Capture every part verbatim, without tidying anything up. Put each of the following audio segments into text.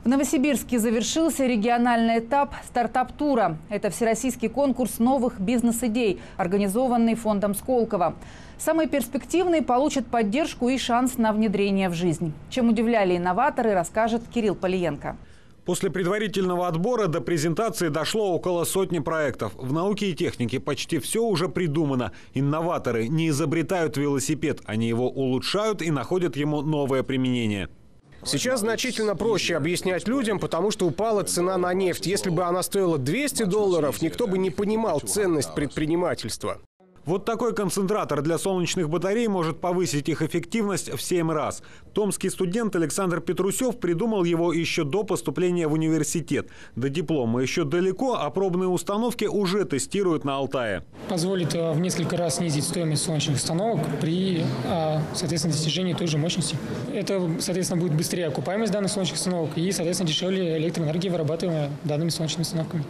В Новосибирске завершился региональный этап стартап-тура. Это всероссийский конкурс новых бизнес-идей, организованный фондом Сколково. Самые перспективные получат поддержку и шанс на внедрение в жизнь. Чем удивляли инноваторы, расскажет Кирилл Полиенко. После предварительного отбора до презентации дошло около сотни проектов. В науке и технике почти все уже придумано. Инноваторы не изобретают велосипед, они его улучшают и находят ему новое применение. Сейчас значительно проще объяснять людям, потому что упала цена на нефть. Если бы она стоила двести долларов, никто бы не понимал ценность предпринимательства. Вот такой концентратор для солнечных батарей может повысить их эффективность в семь раз. Томский студент Александр Петрусев придумал его еще до поступления в университет. До диплома еще далеко, а пробные установки уже тестируют на Алтае. Позволит в несколько раз снизить стоимость солнечных установок при, соответственно, достижении той же мощности. Это, соответственно, будет быстрее окупаемость данных солнечных установок и, соответственно, дешевле электроэнергии, вырабатываемая данными солнечными установками.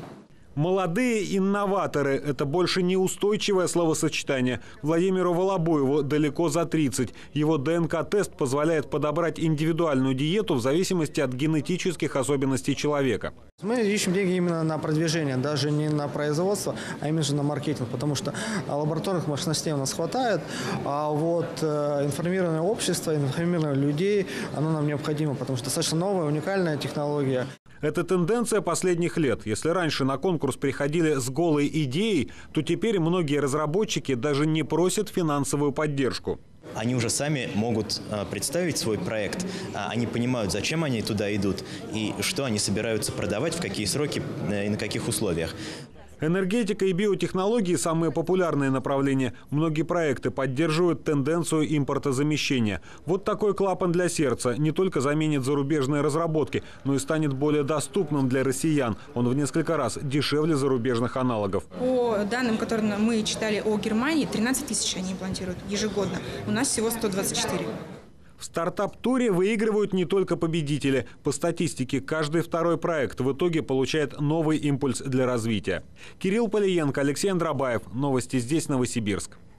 Молодые инноваторы – это больше не устойчивое словосочетание. Владимиру Волобуеву далеко за тридцать. Его ДНК-тест позволяет подобрать индивидуальную диету в зависимости от генетических особенностей человека. Мы ищем деньги именно на продвижение, даже не на производство, а именно на маркетинг, потому что лабораторных мощностей у нас хватает, а вот информированное общество, информированное людей, оно нам необходимо, потому что достаточно новая, уникальная технология. Это тенденция последних лет. Если раньше на конкурс приходили с голой идеей, то теперь многие разработчики даже не просят финансовую поддержку. Они уже сами могут представить свой проект, они понимают, зачем они туда идут и что они собираются продавать, в какие сроки и на каких условиях. Энергетика и биотехнологии – самые популярные направления. Многие проекты поддерживают тенденцию импортозамещения. Вот такой клапан для сердца не только заменит зарубежные разработки, но и станет более доступным для россиян. Он в несколько раз дешевле зарубежных аналогов. По данным, которые мы читали о Германии, тринадцать тысяч они имплантируют ежегодно. У нас всего сто двадцать четыре. В стартап-туре выигрывают не только победители. По статистике, каждый второй проект в итоге получает новый импульс для развития. Кирилл Полиенко, Алексей Андробаев. Новости здесь, Новосибирск.